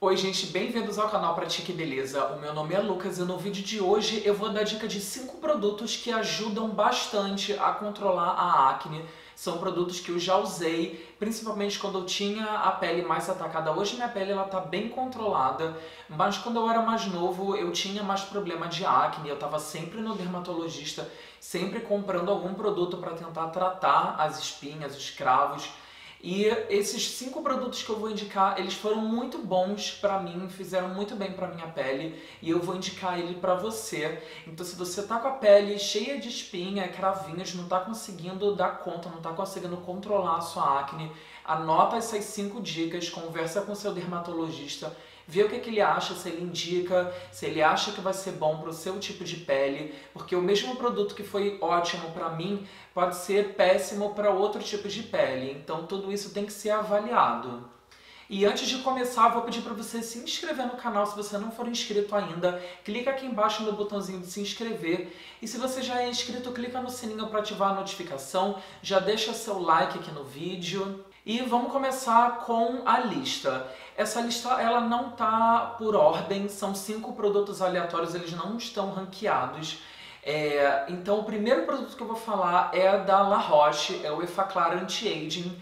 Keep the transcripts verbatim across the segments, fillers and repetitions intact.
Oi gente, bem-vindos ao canal Pratique Beleza. O meu nome é Lucas e no vídeo de hoje eu vou dar dica de cinco produtos que ajudam bastante a controlar a acne. São produtos que eu já usei, principalmente quando eu tinha a pele mais atacada. Hoje minha pele ela tá bem controlada, mas quando eu era mais novo eu tinha mais problema de acne. Eu estava sempre no dermatologista, sempre comprando algum produto para tentar tratar as espinhas, os cravos. E esses cinco produtos que eu vou indicar, eles foram muito bons pra mim, fizeram muito bem pra minha pele e eu vou indicar ele pra você. Então se você tá com a pele cheia de espinha, cravinhos, não tá conseguindo dar conta, não tá conseguindo controlar a sua acne, anota essas cinco dicas, conversa com seu dermatologista, vê o que, que ele acha, se ele indica, se ele acha que vai ser bom para o seu tipo de pele, porque o mesmo produto que foi ótimo para mim pode ser péssimo para outro tipo de pele, então tudo isso tem que ser avaliado. E antes de começar, eu vou pedir para você se inscrever no canal se você não for inscrito ainda. Clica aqui embaixo no botãozinho de se inscrever. E se você já é inscrito, clica no sininho para ativar a notificação. Já deixa seu like aqui no vídeo. E vamos começar com a lista. Essa lista ela não tá por ordem, são cinco produtos aleatórios, eles não estão ranqueados. É, então o primeiro produto que eu vou falar é da La Roche, é o Effaclar Anti-Aging.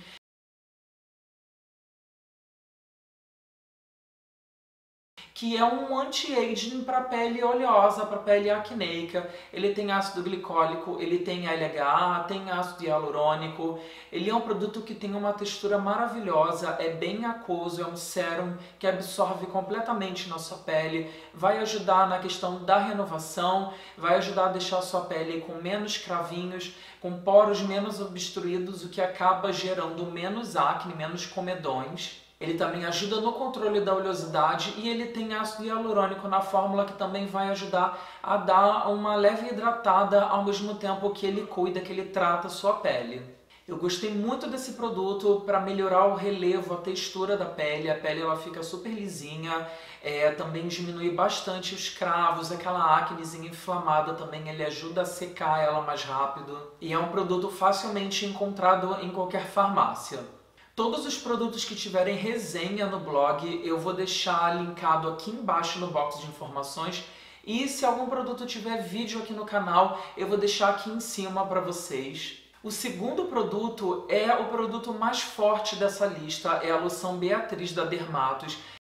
Que é um anti-aging para pele oleosa, para pele acneica. Ele tem ácido glicólico, ele tem L H A, tem ácido hialurônico. Ele é um produto que tem uma textura maravilhosa, é bem aquoso, é um sérum que absorve completamente na sua pele, vai ajudar na questão da renovação, vai ajudar a deixar a sua pele com menos cravinhos, com poros menos obstruídos, o que acaba gerando menos acne, menos comedões. Ele também ajuda no controle da oleosidade e ele tem ácido hialurônico na fórmula que também vai ajudar a dar uma leve hidratada ao mesmo tempo que ele cuida, que ele trata a sua pele. Eu gostei muito desse produto para melhorar o relevo, a textura da pele. A pele ela fica super lisinha, é, também diminui bastante os cravos, aquela acnezinha inflamada também, ele ajuda a secar ela mais rápido. E é um produto facilmente encontrado em qualquer farmácia. Todos os produtos que tiverem resenha no blog eu vou deixar linkado aqui embaixo no box de informações e se algum produto tiver vídeo aqui no canal eu vou deixar aqui em cima para vocês. O segundo produto é o produto mais forte dessa lista, é a loção Beatriz da Dermatos.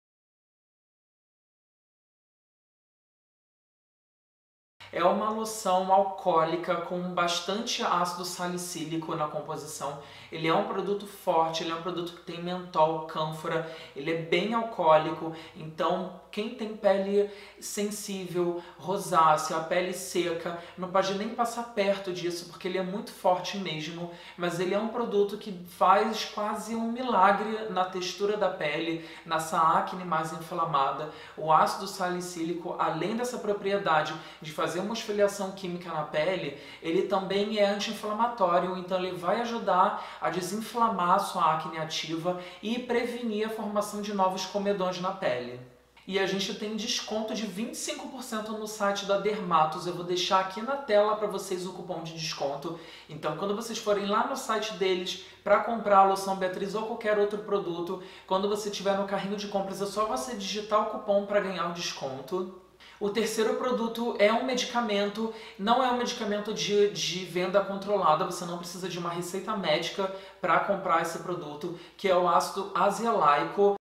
É uma loção alcoólica com bastante ácido salicílico na composição. Ele é um produto forte, ele é um produto que tem mentol, cânfora, ele é bem alcoólico, então quem tem pele sensível, rosácea, a pele seca, não pode nem passar perto disso, porque ele é muito forte mesmo, mas ele é um produto que faz quase um milagre na textura da pele, nessa acne mais inflamada. O ácido salicílico, além dessa propriedade de fazer uma esfoliação química na pele, ele também é anti-inflamatório, então ele vai ajudar a desinflamar a sua acne ativa e prevenir a formação de novos comedões na pele. E a gente tem desconto de vinte e cinco por cento no site da Dermatos, eu vou deixar aqui na tela para vocês o cupom de desconto. Então quando vocês forem lá no site deles para comprar a loção Beatriz ou qualquer outro produto, quando você tiver no carrinho de compras é só você digitar o cupom para ganhar o desconto. O terceiro produto é um medicamento, não é um medicamento de, de venda controlada, você não precisa de uma receita médica para comprar esse produto, que é o ácido azelaico,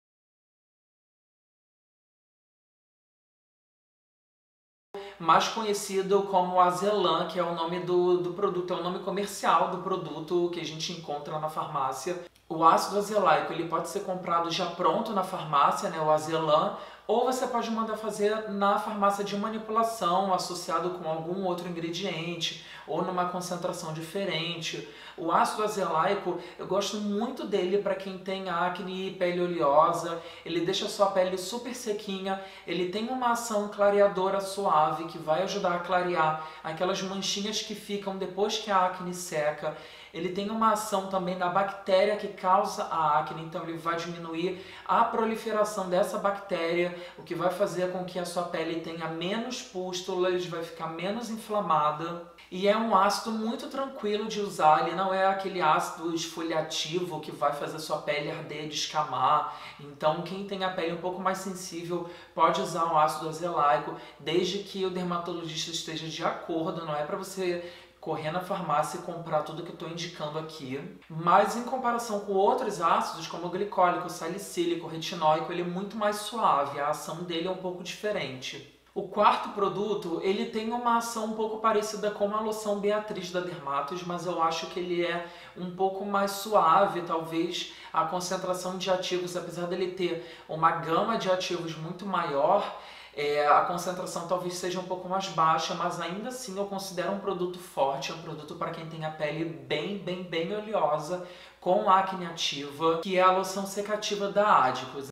mais conhecido como Azelã, que é o nome do, do produto, é o nome comercial do produto que a gente encontra na farmácia. O ácido azelaico ele pode ser comprado já pronto na farmácia, né, o Azelã, ou você pode mandar fazer na farmácia de manipulação, associado com algum outro ingrediente, ou numa concentração diferente. O ácido azelaico, eu gosto muito dele para quem tem acne e pele oleosa, ele deixa a sua pele super sequinha, ele tem uma ação clareadora suave que vai ajudar a clarear aquelas manchinhas que ficam depois que a acne seca. Ele tem uma ação também na bactéria que causa a acne, então ele vai diminuir a proliferação dessa bactéria, o que vai fazer com que a sua pele tenha menos pústulas, vai ficar menos inflamada. E é um ácido muito tranquilo de usar, ele não é aquele ácido esfoliativo que vai fazer a sua pele arder, descamar. Então quem tem a pele um pouco mais sensível pode usar o ácido azelaico, desde que o dermatologista esteja de acordo, não é para você correr na farmácia e comprar tudo que eu estou indicando aqui. Mas em comparação com outros ácidos, como o glicólico, salicílico, retinóico, ele é muito mais suave, a ação dele é um pouco diferente. O quarto produto, ele tem uma ação um pouco parecida com a loção Beatriz da Dermatos, mas eu acho que ele é um pouco mais suave, talvez a concentração de ativos, apesar dele ter uma gama de ativos muito maior, É, a concentração talvez seja um pouco mais baixa, mas ainda assim eu considero um produto forte, é um produto para quem tem a pele bem, bem, bem oleosa, com acne ativa, que é a loção secativa da Adicos.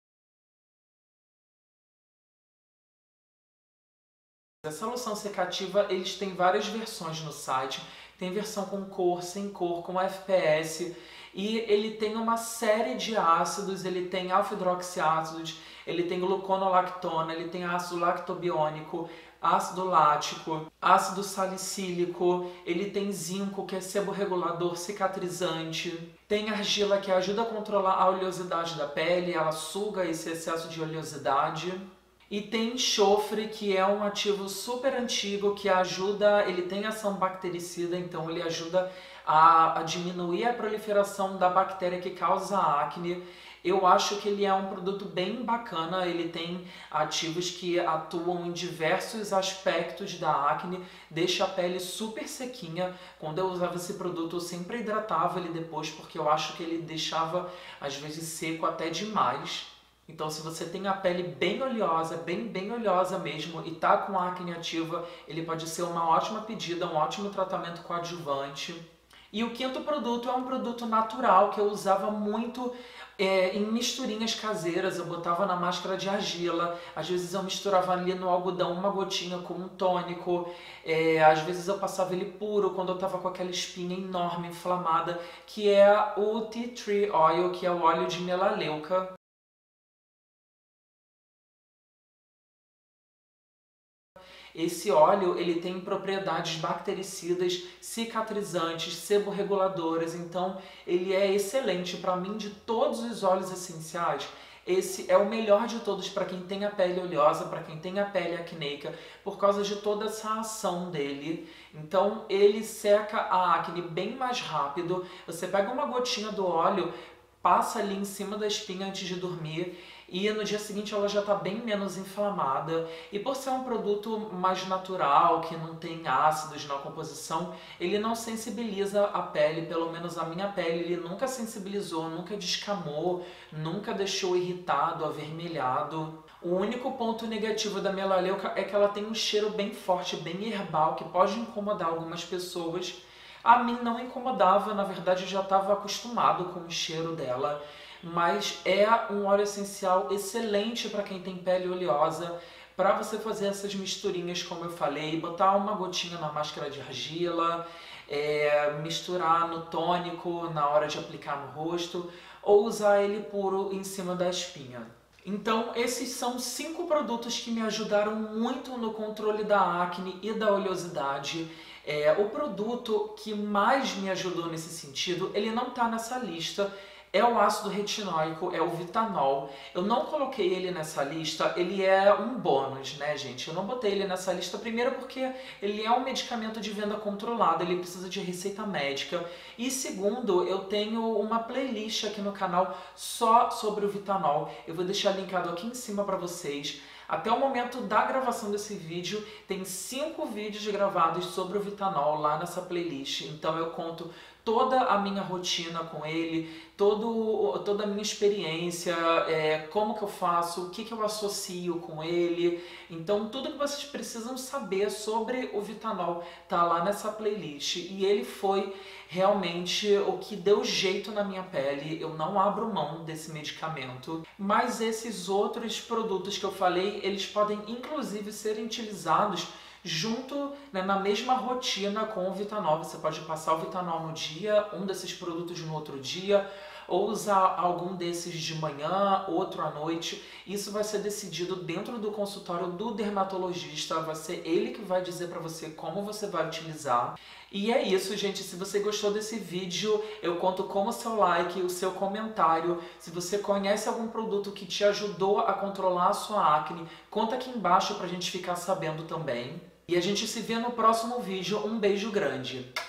Essa loção secativa, eles têm várias versões no site, tem versão com cor, sem cor, com F P S, e ele tem uma série de ácidos, ele tem alfa-hidroxiácidos, ele tem gluconolactona, ele tem ácido lactobiônico, ácido lático, ácido salicílico, ele tem zinco, que é seborregulador cicatrizante, tem argila, que ajuda a controlar a oleosidade da pele, ela suga esse excesso de oleosidade. E tem enxofre, que é um ativo super antigo, que ajuda, ele tem ação bactericida, então ele ajuda a, a diminuir a proliferação da bactéria que causa acne. Eu acho que ele é um produto bem bacana, ele tem ativos que atuam em diversos aspectos da acne, deixa a pele super sequinha. Quando eu usava esse produto eu sempre hidratava ele depois, porque eu acho que ele deixava às vezes seco até demais. Então se você tem a pele bem oleosa, bem, bem oleosa mesmo, e tá com acne ativa, ele pode ser uma ótima pedida, um ótimo tratamento coadjuvante. E o quinto produto é um produto natural que eu usava muito é, em misturinhas caseiras. Eu botava na máscara de argila, às vezes eu misturava ali no algodão uma gotinha com um tônico, é, às vezes eu passava ele puro quando eu tava com aquela espinha enorme, inflamada, que é o Tea Tree Oil, que é o óleo de melaleuca. Esse óleo ele tem propriedades bactericidas, cicatrizantes, seborreguladoras, então ele é excelente. Para mim, de todos os óleos essenciais, esse é o melhor de todos para quem tem a pele oleosa, para quem tem a pele acneica, por causa de toda essa ação dele. Então ele seca a acne bem mais rápido. Você pega uma gotinha do óleo, passa ali em cima da espinha antes de dormir, e no dia seguinte ela já está bem menos inflamada. E por ser um produto mais natural, que não tem ácidos na composição, ele não sensibiliza a pele, pelo menos a minha pele, ele nunca sensibilizou, nunca descamou, nunca deixou irritado, avermelhado. O único ponto negativo da melaleuca é que ela tem um cheiro bem forte, bem herbal, que pode incomodar algumas pessoas. A mim não incomodava, na verdade eu já estava acostumado com o cheiro dela, mas é um óleo essencial excelente para quem tem pele oleosa, para você fazer essas misturinhas, como eu falei, botar uma gotinha na máscara de argila, é, misturar no tônico na hora de aplicar no rosto, ou usar ele puro em cima da espinha. Então, esses são cinco produtos que me ajudaram muito no controle da acne e da oleosidade. É, o produto que mais me ajudou nesse sentido, ele não está nessa lista, é o ácido retinóico, é o Vitanol. Eu não coloquei ele nessa lista, ele é um bônus, né, gente? Eu não botei ele nessa lista, primeiro porque ele é um medicamento de venda controlada, ele precisa de receita médica. E segundo, eu tenho uma playlist aqui no canal só sobre o Vitanol. Eu vou deixar linkado aqui em cima para vocês. Até o momento da gravação desse vídeo, tem cinco vídeos gravados sobre o Vitanol lá nessa playlist. Então eu conto toda a minha rotina com ele, todo, toda a minha experiência, é, como que eu faço, o que, que eu associo com ele. Então tudo que vocês precisam saber sobre o Vitanol tá lá nessa playlist. E ele foi realmente o que deu jeito na minha pele. Eu não abro mão desse medicamento. Mas esses outros produtos que eu falei, eles podem inclusive ser utilizados junto, né, na mesma rotina com o Vitanol. Você pode passar o Vitanol no dia, um desses produtos no outro dia, ou usar algum desses de manhã, outro à noite. Isso vai ser decidido dentro do consultório do dermatologista, vai ser ele que vai dizer para você como você vai utilizar. E é isso, gente. Se você gostou desse vídeo, eu conto com o seu like, o seu comentário. Se você conhece algum produto que te ajudou a controlar a sua acne, conta aqui embaixo pra gente ficar sabendo também. E a gente se vê no próximo vídeo. Um beijo grande!